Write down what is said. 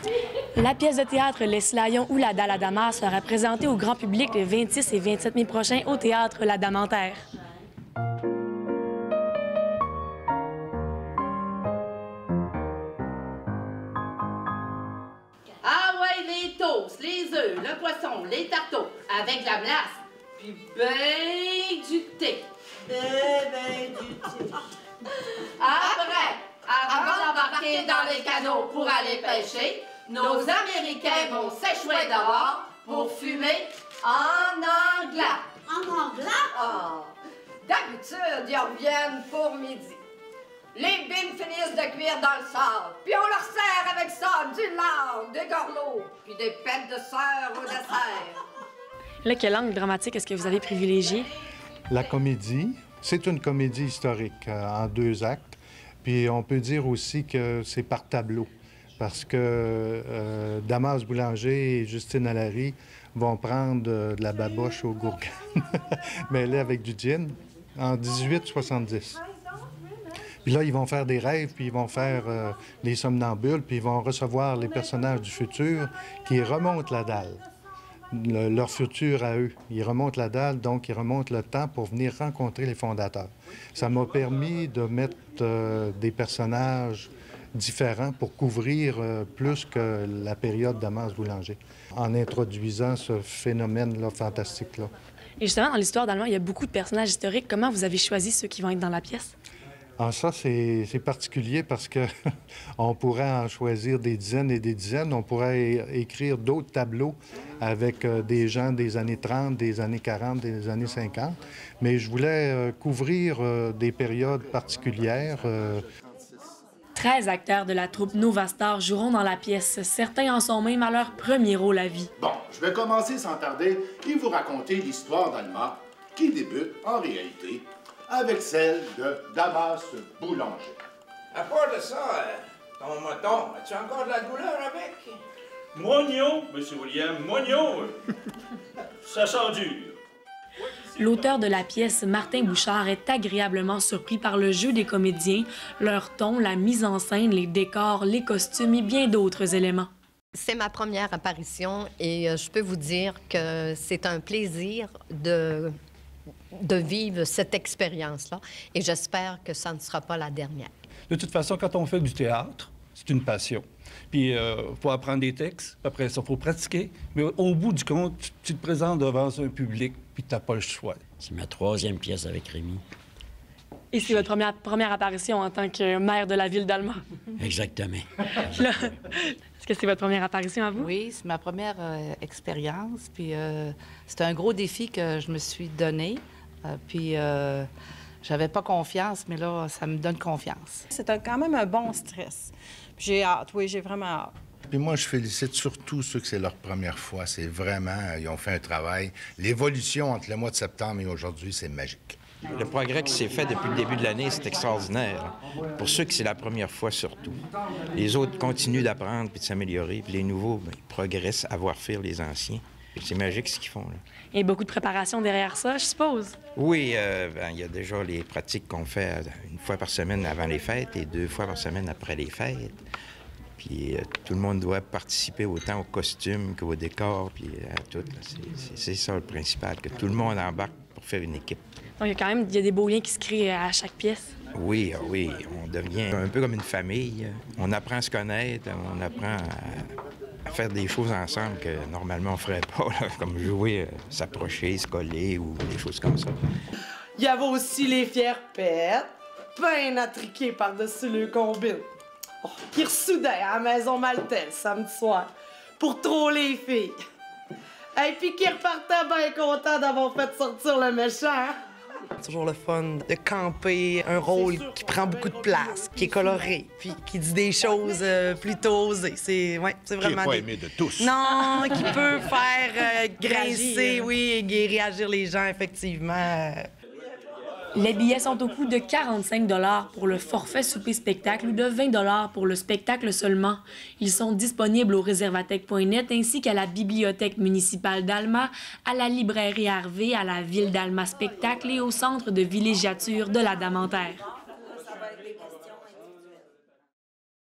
La pièce de théâtre Les Slaillons ou La Dalle à Damas sera présentée au grand public le 26 et 27 mai prochain au théâtre La Dame en Terre. Ah ouais, les toasts, les œufs, le poisson, les tarteaux, avec la glace, puis ben du thé. Ben du thé. Après, avant d'embarquer dans les canots pour aller pêcher, nos Américains vont s'échouer dehors pour fumer en anglais. En anglais? Ah, d'habitude, ils reviennent pour midi. Les bines finissent de cuire dans le sable, puis on leur sert avec ça du lard, des gorlots, puis des pêtes de sœur au dessert. Là, quelle langue dramatique est-ce que vous avez privilégié? La comédie, c'est une comédie historique en 2 actes. Puis on peut dire aussi que c'est par tableau, parce que Damas Boulanger et Justine Allary vont prendre de la baboche au gourgane, mêlée avec du gin, en 1870. Puis là, ils vont faire des rêves, puis ils vont faire les somnambules, puis ils vont recevoir les personnages du futur qui remontent la dalle. Leur futur à eux. Ils remontent la dalle, donc ils remontent le temps pour venir rencontrer les fondateurs. Ça m'a permis de mettre des personnages différents pour couvrir plus que la période d'Damas Boulanger, en introduisant ce phénomène-là fantastique-là. Et justement, dans l'histoire d'Allemand, il y a beaucoup de personnages historiques. Comment vous avez choisi ceux qui vont être dans la pièce? Ah, ça, c'est particulier parce que on pourrait en choisir des dizaines et des dizaines. On pourrait écrire d'autres tableaux avec des gens des années 30, des années 40, des années 50. Mais je voulais couvrir des périodes particulières. 13 acteurs de la troupe Nova Star joueront dans la pièce. Certains en sont même à leur premier rôle à vie. Bon, je vais commencer sans tarder et vous raconter l'histoire d'Alma qui débute, en réalité, avec celle de Damas Boulanger. À part de ça, ton moton, as-tu encore de la douleur avec? Moignon, M. William, moignon. Ça sent dur. L'auteur de la pièce, Martin Bouchard, est agréablement surpris par le jeu des comédiens, leur ton, la mise en scène, les décors, les costumes et bien d'autres éléments. C'est ma première apparition et je peux vous dire que c'est un plaisir de vivre cette expérience-là et j'espère que ça ne sera pas la dernière. De toute façon, quand on fait du théâtre, c'est une passion. Puis, il faut apprendre des textes, après ça, il faut pratiquer. Mais au bout du compte, tu te présentes devant un public, puis tu n'as pas le choix. C'est ma 3e pièce avec Rémi. Et c'est votre première apparition en tant que maire de la ville d'Alma. Exactement. Est-ce que c'est votre première apparition à vous? Oui, c'est ma première expérience. Puis c'est un gros défi que je me suis donné. Puis j'avais pas confiance, mais là, ça me donne confiance. C'est quand même un bon stress. J'ai hâte, oui, j'ai vraiment hâte. Puis moi, je félicite surtout ceux que c'est leur première fois. C'est vraiment, ils ont fait un travail. L'évolution entre le mois de septembre et aujourd'hui, c'est magique. Le progrès qui s'est fait depuis le début de l'année, c'est extraordinaire. Pour ceux qui c'est la première fois surtout. Les autres continuent d'apprendre puis de s'améliorer. Puis les nouveaux, bien, ils progressent à voir faire les anciens. C'est magique ce qu'ils font, là. Il y a beaucoup de préparation derrière ça, je suppose. Oui, il y a déjà les pratiques qu'on fait 1 fois par semaine avant les fêtes et 2 fois par semaine après les fêtes. Puis tout le monde doit participer autant au costume qu'au décor, puis à tout. C'est ça le principal, que tout le monde embarque pour faire une équipe. Donc il y a des beaux liens qui se créent à chaque pièce. Oui, oui, on devient un peu comme une famille. On apprend à se connaître, on apprend à faire des choses ensemble que normalement on ferait pas, là, comme jouer, s'approcher, se coller ou des choses comme ça. Il y avait aussi les fières pètes, bien attriquées par-dessus le combine. Oh, qui ressoudaient à la maison Maltais samedi soir pour troller les filles. Et puis qui repartaient bien contents d'avoir fait sortir le méchant. Hein? C'est toujours le fun de camper un rôle qui prend beaucoup de place, qui est coloré, puis qui dit des choses plutôt osées. C'est vraiment... Qui n'est pas aimé de tous. Non, qui peut faire grincer, oui, et réagir les gens, effectivement. Les billets sont au coût de 45 $ pour le forfait souper-spectacle ou de 20 $ pour le spectacle seulement. Ils sont disponibles au réservatech.net ainsi qu'à la Bibliothèque municipale d'Alma, à la librairie Harvey, à la Ville d'Alma Spectacle et au centre de villégiature de la Dame en Terre.